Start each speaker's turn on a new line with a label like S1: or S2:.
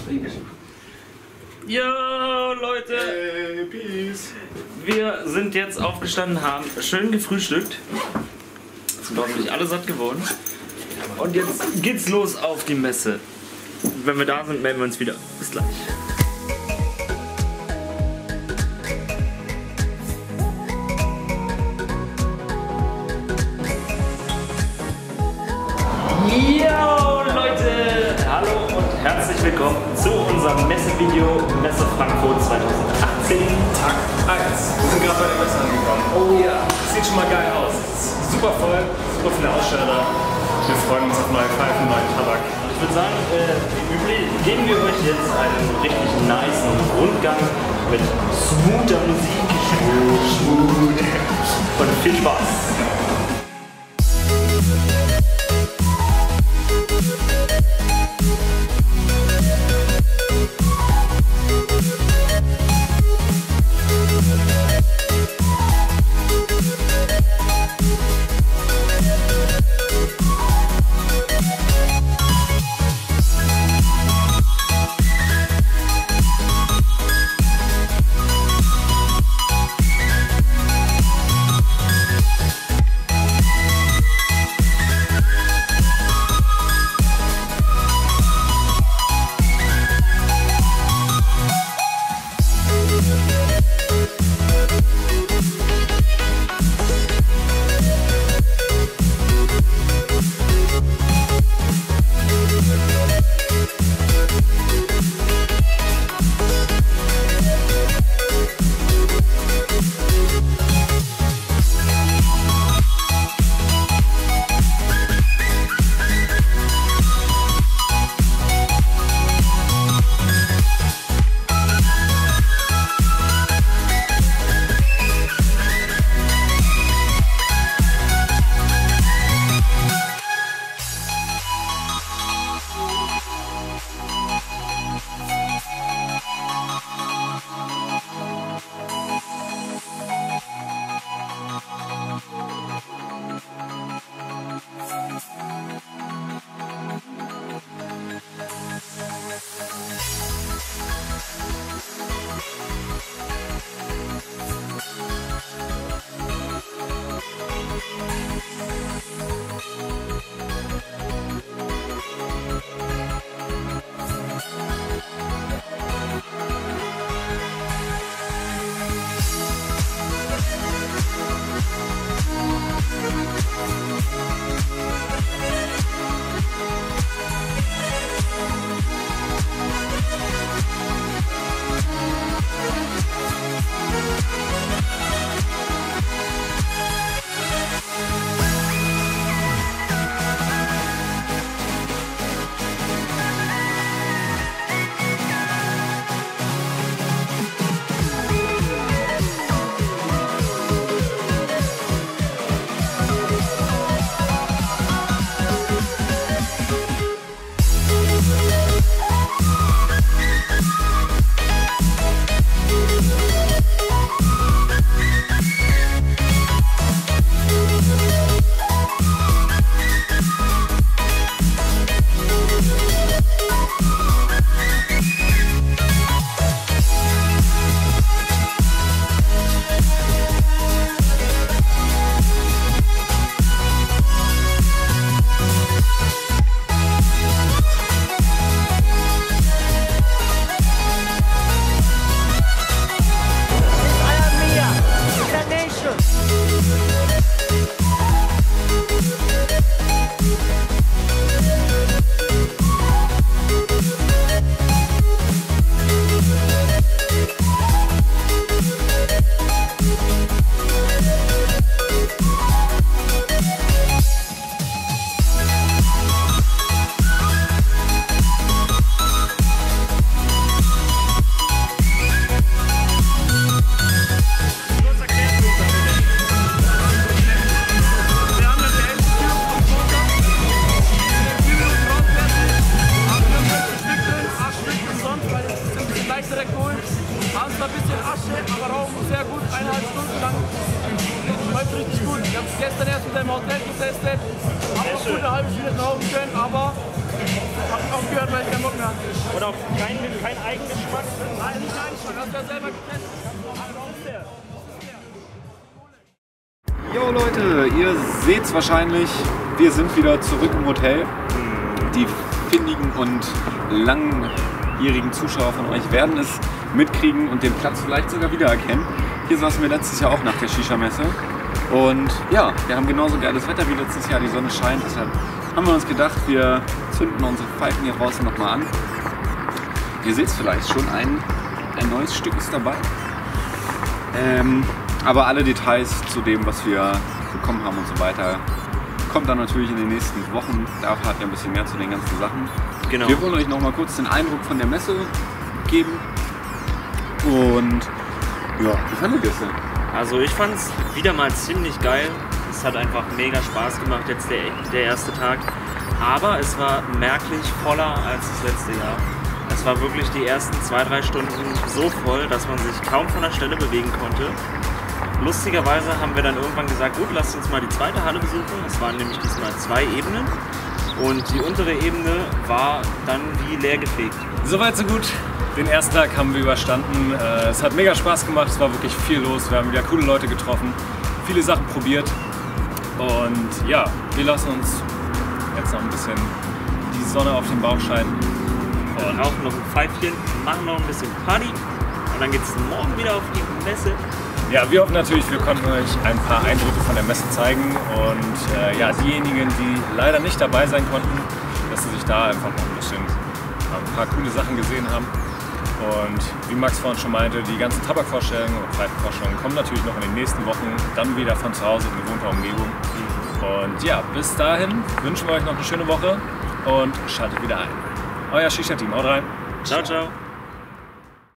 S1: Yo Leute!
S2: Hey, peace!
S1: Wir sind jetzt aufgestanden, haben schön gefrühstückt. Sind hoffentlich alle satt geworden. Und jetzt geht's los auf die Messe. Wenn wir da sind, melden wir uns wieder. Bis gleich. Yo Leute! Hallo und herzlich willkommen zu unserem Messevideo Messe Frankfurt 2018.
S2: Tag 1. Wir sind gerade bei der Messe angekommen.
S1: Oh ja!
S2: Sieht schon mal geil aus. Super voll, super viele Aussteller. Wir freuen uns auf neue Pfeifen, neuen Tabak.
S1: Ich würde sagen, wie üblich geben wir euch jetzt einen richtig nicen Rundgang mit smoother Musik. Smooth. Und viel Spaß!
S3: gestern erst mit dem Hotel getestet, hab noch gut eine halbe Stunde rauchen können, aber hab aufgehört, weil ich keinen Bock mehr hatte.
S1: Und auch kein Eigengeschmack.
S3: Nein, nicht Eigenschmack, hast du ja selber getestet.
S4: Jo Leute, ihr seht's wahrscheinlich, wir sind wieder zurück im Hotel. Die findigen und langjährigen Zuschauer von euch werden es mitkriegen und den Platz vielleicht sogar wiedererkennen. Hier saßen wir letztes Jahr auch nach der Shisha-Messe. Und ja, wir haben genauso geiles Wetter wie letztes Jahr, die Sonne scheint. Deshalb haben wir uns gedacht, wir zünden unsere Pfeifen hier draußen nochmal an. Ihr seht es vielleicht schon, ein neues Stück ist dabei. Aber alle Details zu dem, was wir bekommen haben und so weiter, kommt dann natürlich in den nächsten Wochen. Da erfahrt ihr ein bisschen mehr zu den ganzen Sachen.
S1: Genau.
S4: Wir wollen euch noch mal kurz den Eindruck von der Messe geben. Und ja, wie fandet ihr es denn?
S1: Also ich fand es wieder mal ziemlich geil. Es hat einfach mega Spaß gemacht, jetzt der erste Tag. Aber es war merklich voller als das letzte Jahr. Es war wirklich die ersten 2-3 Stunden so voll, dass man sich kaum von der Stelle bewegen konnte. Lustigerweise haben wir dann irgendwann gesagt, gut, lasst uns mal die zweite Halle besuchen. Es waren nämlich diesmal 2 Ebenen und die untere Ebene war dann wie leergefegt.
S2: Soweit so gut. Den ersten Tag haben wir überstanden. Es hat mega Spaß gemacht, es war wirklich viel los. Wir haben wieder coole Leute getroffen, viele Sachen probiert. Und ja, wir lassen uns jetzt noch ein bisschen die Sonne auf den Bauch scheinen.
S1: Und rauchen noch ein Pfeifchen, machen noch ein bisschen Party und dann geht es morgen wieder auf die Messe.
S2: Ja, wir hoffen natürlich, wir konnten euch ein paar Eindrücke von der Messe zeigen und ja, diejenigen, die leider nicht dabei sein konnten, dass sie sich da einfach noch ein paar coole Sachen gesehen haben. Und wie Max vorhin schon meinte, die ganzen Tabakvorstellungen und Pfeifenvorstellungen kommen natürlich noch in den nächsten Wochen, dann wieder von zu Hause in gewohnter Umgebung. Und ja, bis dahin wünschen wir euch noch eine schöne Woche und schaltet wieder ein. Euer Shisha-Team, haut rein.
S1: Ciao, ciao.